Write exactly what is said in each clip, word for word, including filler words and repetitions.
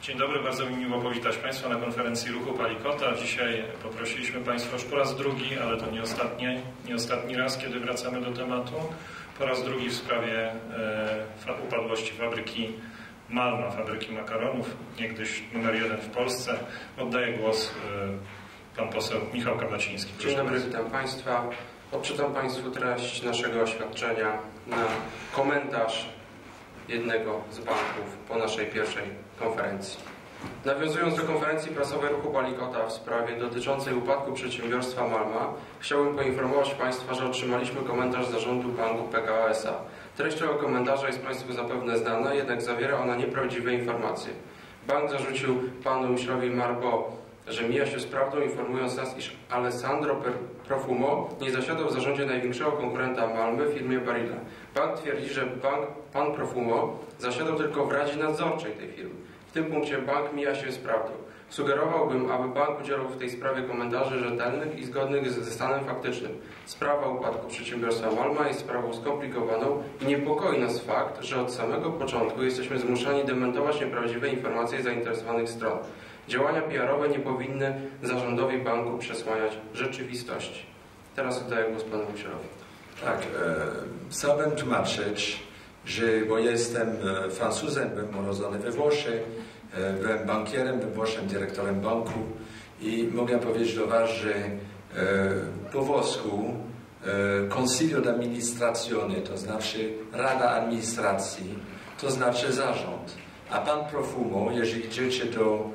Dzień dobry, bardzo mi miło powitać Państwa na konferencji Ruchu Palikota. Dzisiaj poprosiliśmy Państwa już po raz drugi, ale to nie ostatni, nie ostatni raz, kiedy wracamy do tematu. Po raz drugi w sprawie e, upadłości fabryki Malma, fabryki makaronów, niegdyś numer jeden w Polsce. Oddaję głos e, pan poseł Michał Kabaciński. Dzień dobry, witam Państwa. Odczytam Państwu treść naszego oświadczenia na komentarz jednego z banków po naszej pierwszej konferencji. Nawiązując do konferencji prasowej Ruchu Palikota w sprawie dotyczącej upadku przedsiębiorstwa Malma, chciałbym poinformować Państwa, że otrzymaliśmy komentarz zarządu banku P K O S A. Treść tego komentarza jest Państwu zapewne znana, jednak zawiera ona nieprawdziwe informacje. Bank zarzucił panu Michelowi Marbo, że mija się z prawdą, informując nas, iż Alessandro Profumo nie zasiadał w zarządzie największego konkurenta Malmy, firmie Barilla. Bank twierdzi, że bank, pan Profumo zasiadał tylko w Radzie Nadzorczej tej firmy. W tym punkcie bank mija się z prawdą. Sugerowałbym, aby bank udzielał w tej sprawie komentarzy rzetelnych i zgodnych ze stanem faktycznym. Sprawa upadku przedsiębiorstwa Malma jest sprawą skomplikowaną i niepokoi nas fakt, że od samego początku jesteśmy zmuszani dementować nieprawdziwe informacje zainteresowanych stron. Działania P R owe nie powinny zarządowi banku przesłaniać rzeczywistości. Teraz oddaję głos panu Michelowi. Tak, e, chciałbym tłumaczyć, że bo jestem Francuzem, byłem urodzony we Włoszech, e, byłem bankierem we Włoszech, dyrektorem banku i mogę powiedzieć do Was, że e, po włosku e, Consiglio d'amministrazione, to znaczy Rada Administracji, to znaczy zarząd. A pan Profumo, jeżeli idziecie do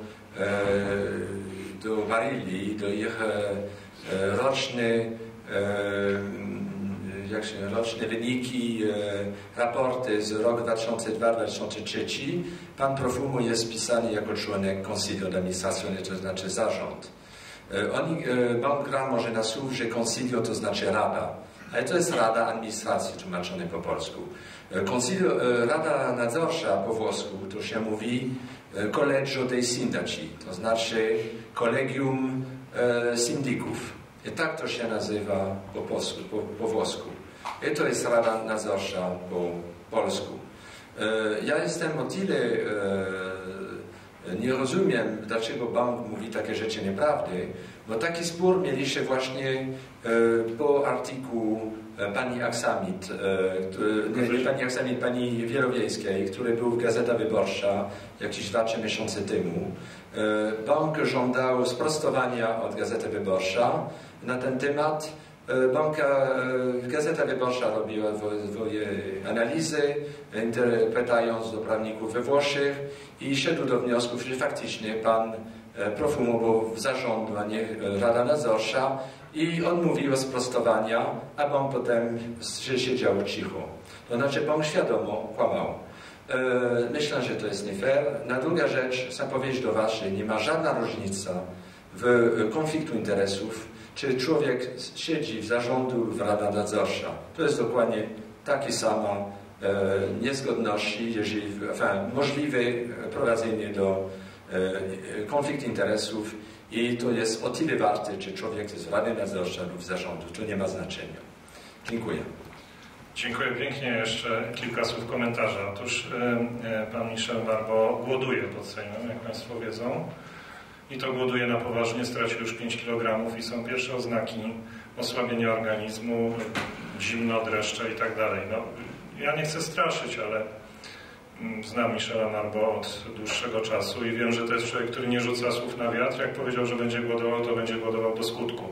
do Barilli, do ich roczne, jak się, roczne wyniki, raporty z roku dwa tysiące drugiego do dwa tysiące trzeciego, pan Profumo jest wpisany jako członek Consiglio d'amministrazione, to znaczy zarząd. Oni, bank gra może na słów, że Consiglio to znaczy rada, ale to jest Rada Administracji tłumaczone po polsku. Consiglio, Rada Nadzorcza po włosku to się mówi Collegio dei Sindaci, to znaczy Kolegium e, Syndików. I tak to się nazywa po, polsku, po, po włosku. I to jest Rada Nadzorcza po polsku. E, ja jestem o tyle e, nie rozumiem, dlaczego bank mówi takie rzeczy nieprawdy, bo taki spór mieliście właśnie e, po artykułu pani Aksamit, nie, nie pani Aksamit, pani Wielowiejskiej, który był w Gazeta Wyborcza jakieś dwa trzy miesiące temu. Bank żądał sprostowania od Gazety Wyborcza na ten temat. Banka, Gazeta Wyborcza robiła swoje analizy, interpretując do prawników we Włoszech i szedł do wniosków, że faktycznie pan Profumo był w zarządu, a nie Rada Nadzorcza i on mówił o sprostowaniach, a bank potem siedział cicho. To znaczy bank świadomo kłamał. Myślę, że to jest nie fair. Na druga rzecz, chcę powiedzieć do Was, że nie ma żadna różnica w konfliktu interesów, czy człowiek siedzi w zarządu, w Rada Nadzorcza. To jest dokładnie takie sama e, niezgodności, jeżeli enfin, możliwe prowadzenie do e, konfliktu interesów i to jest o tyle warte, czy człowiek jest w Radzie Nadzorczej lub w zarządu. To nie ma znaczenia. Dziękuję. Dziękuję pięknie. Jeszcze kilka słów komentarza. Otóż e, pan Michel Marbo głoduje pod Sejmem, jak Państwo wiedzą. I to głoduje na poważnie, stracił już pięć kilogramów i są pierwsze oznaki osłabienia organizmu, zimno, dreszcze i tak dalej. No, ja nie chcę straszyć, ale znam Michela Marbo od dłuższego czasu i wiem, że to jest człowiek, który nie rzuca słów na wiatr. Jak powiedział, że będzie głodował, to będzie głodował do skutku.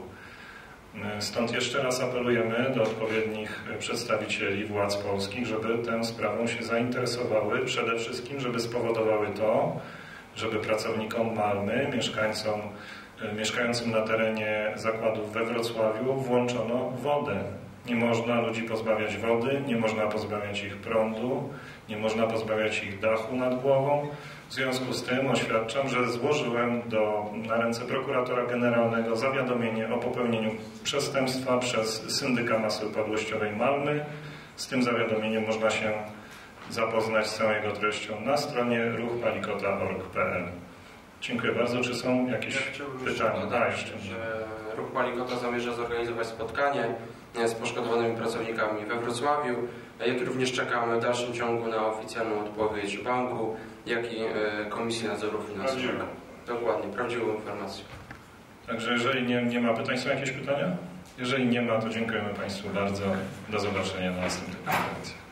Stąd jeszcze raz apelujemy do odpowiednich przedstawicieli władz polskich, żeby tę sprawą się zainteresowały, przede wszystkim, żeby spowodowały to, żeby pracownikom Malmy, mieszkańcom, mieszkającym na terenie zakładów we Wrocławiu włączono wodę. Nie można ludzi pozbawiać wody, nie można pozbawiać ich prądu, nie można pozbawiać ich dachu nad głową. W związku z tym oświadczam, że złożyłem do, na ręce prokuratora generalnego zawiadomienie o popełnieniu przestępstwa przez syndyka masy upadłościowej Malmy. Z tym zawiadomieniem można się zapoznać z całą jego treścią na stronie ruch palikota kropka org kropka p l. Dziękuję bardzo. Czy są jakieś ja chciałbym pytania? Dodać, A, jeszcze że Ruch Palikota zamierza zorganizować spotkanie z poszkodowanymi pracownikami we Wrocławiu, jak również czekamy w dalszym ciągu na oficjalną odpowiedź banku, jak i Komisji Nadzoru Finansowego. Dokładnie, prawdziwą informację. Także jeżeli nie, nie ma pytań, są jakieś pytania? Jeżeli nie ma, to dziękujemy Państwu bardzo. Do zobaczenia na następnej konferencji.